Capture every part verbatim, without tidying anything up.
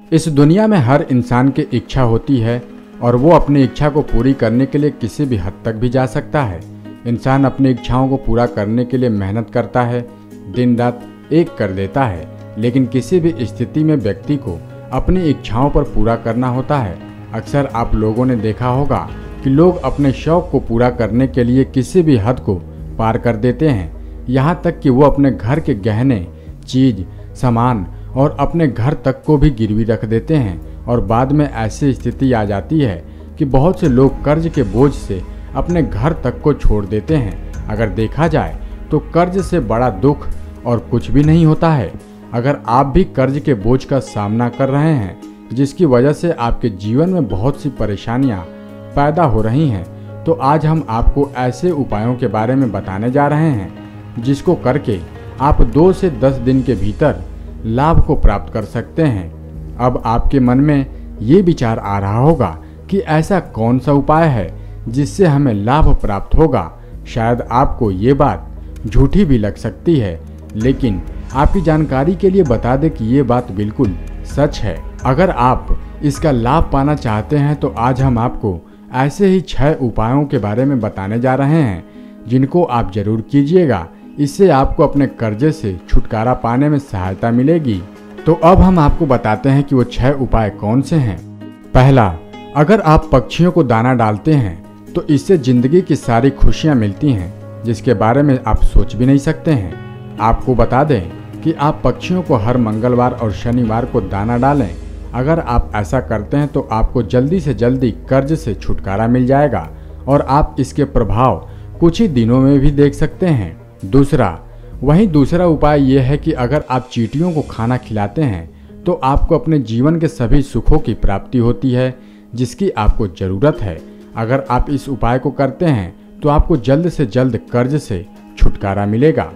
इस दुनिया में हर इंसान की इच्छा होती है और वो अपनी इच्छा को पूरी करने के लिए किसी भी हद तक भी जा सकता है। इंसान अपनी इच्छाओं को पूरा करने के लिए मेहनत करता है, दिन रात एक कर देता है, लेकिन किसी भी स्थिति में व्यक्ति को अपनी इच्छाओं पर पूरा करना होता है। अक्सर आप लोगों ने देखा होगा कि लोग अपने शौक को पूरा करने के लिए किसी भी हद को पार कर देते हैं, यहाँ तक कि वो अपने घर के गहने, चीज, सामान और अपने घर तक को भी गिरवी रख देते हैं। और बाद में ऐसी स्थिति आ जाती है कि बहुत से लोग कर्ज के बोझ से अपने घर तक को छोड़ देते हैं। अगर देखा जाए तो कर्ज से बड़ा दुख और कुछ भी नहीं होता है। अगर आप भी कर्ज के बोझ का सामना कर रहे हैं, जिसकी वजह से आपके जीवन में बहुत सी परेशानियां पैदा हो रही हैं, तो आज हम आपको ऐसे उपायों के बारे में बताने जा रहे हैं जिसको करके आप दो से दस दिन के भीतर लाभ को प्राप्त कर सकते हैं। अब आपके मन में ये विचार आ रहा होगा कि ऐसा कौन सा उपाय है जिससे हमें लाभ प्राप्त होगा। शायद आपको ये बात झूठी भी लग सकती है, लेकिन आपकी जानकारी के लिए बता दें कि ये बात बिल्कुल सच है। अगर आप इसका लाभ पाना चाहते हैं तो आज हम आपको ऐसे ही छह उपायों के बारे में बताने जा रहे हैं जिनको आप जरूर कीजिएगा। इससे आपको अपने कर्जे से छुटकारा पाने में सहायता मिलेगी। तो अब हम आपको बताते हैं कि वो छह उपाय कौन से हैं। पहला, अगर आप पक्षियों को दाना डालते हैं तो इससे जिंदगी की सारी खुशियां मिलती हैं, जिसके बारे में आप सोच भी नहीं सकते हैं। आपको बता दें कि आप पक्षियों को हर मंगलवार और शनिवार को दाना डालें। अगर आप ऐसा करते हैं तो आपको जल्दी से जल्दी कर्ज से छुटकारा मिल जाएगा और आप इसके प्रभाव कुछ ही दिनों में भी देख सकते हैं। दूसरा, वहीं दूसरा उपाय यह है कि अगर आप चींटियों को खाना खिलाते हैं तो आपको अपने जीवन के सभी सुखों की प्राप्ति होती है जिसकी आपको ज़रूरत है। अगर आप इस उपाय को करते हैं तो आपको जल्द से जल्द कर्ज से छुटकारा मिलेगा।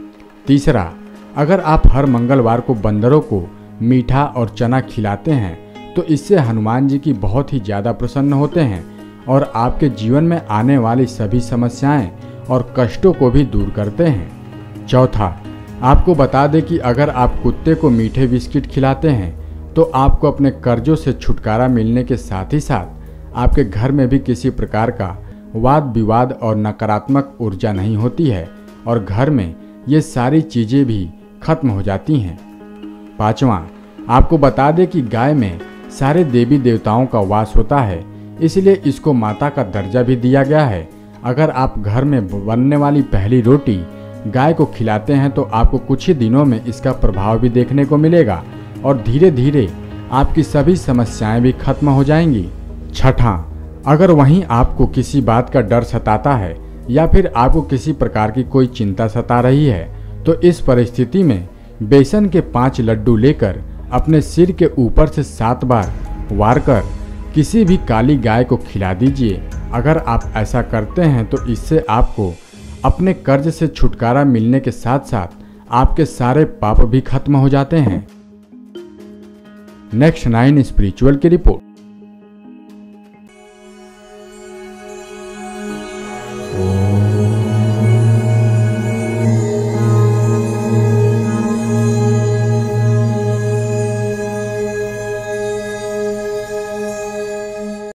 तीसरा, अगर आप हर मंगलवार को बंदरों को मीठा और चना खिलाते हैं तो इससे हनुमान जी की बहुत ही ज़्यादा प्रसन्न होते हैं और आपके जीवन में आने वाली सभी समस्याएं और कष्टों को भी दूर करते हैं। चौथा, आपको बता दें कि अगर आप कुत्ते को मीठे बिस्किट खिलाते हैं तो आपको अपने कर्जों से छुटकारा मिलने के साथ ही साथ आपके घर में भी किसी प्रकार का वाद विवाद और नकारात्मक ऊर्जा नहीं होती है और घर में ये सारी चीज़ें भी खत्म हो जाती हैं। पांचवा, आपको बता दें कि गाय में सारे देवी देवताओं का वास होता है, इसलिए इसको माता का दर्जा भी दिया गया है। अगर आप घर में बनने वाली पहली रोटी गाय को खिलाते हैं तो आपको कुछ ही दिनों में इसका प्रभाव भी देखने को मिलेगा और धीरे धीरे आपकी सभी समस्याएं भी खत्म हो जाएंगी। छठा, अगर वहीं आपको किसी बात का डर सताता है या फिर आपको किसी प्रकार की कोई चिंता सता रही है तो इस परिस्थिति में बेसन के पांच लड्डू लेकर अपने सिर के ऊपर से सात बार वार कर किसी भी काली गाय को खिला दीजिए। अगर आप ऐसा करते हैं तो इससे आपको अपने कर्ज से छुटकारा मिलने के साथ साथ आपके सारे पाप भी खत्म हो जाते हैं। नेक्स्ट नाइन स्पिरिचुअल की रिपोर्ट।